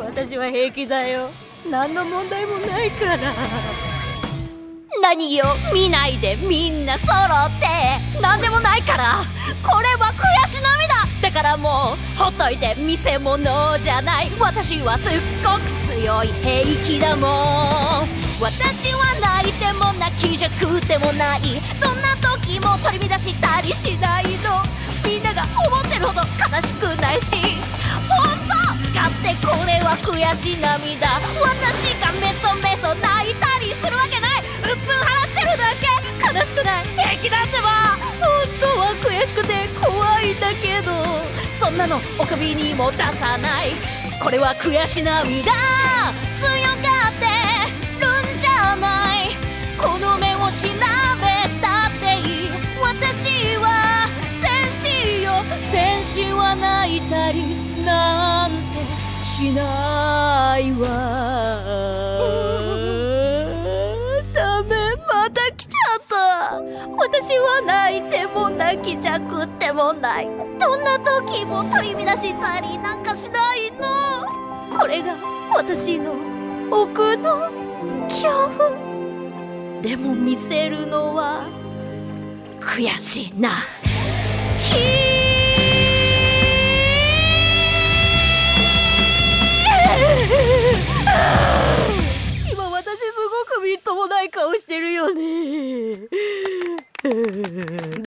私は平気だよ。何の問題もないから。 何よ、見ないでみんな揃って何でもないから。これは悔し涙だからもうほっといて、見せ物じゃない。私はすっごく強い平気だもん。私は泣いても泣きじゃくてもない。どんな時も取り乱したりしないの。みんなが思ってるほど悲しくないし、ほんと使ってこれは悔し涙。私がメソメソ泣いたりするわけない。うっぷん晴らしてるだけ。悲しくない、平気だってば。本当は悔しくて怖いんだけど、そんなのお首にも出さない。これは悔し涙。強がってるんじゃない。この目を調べたっていい。私は戦士よ。戦士は泣いたりなんてしないわ。ダメ、また来ちゃった。私は泣いても泣きじゃくってもない。どんな時も取り乱したりなんかしないの。これが私の奥の恐怖。でも見せるのは悔しいな。 今私すごくみっともない顔してるよね。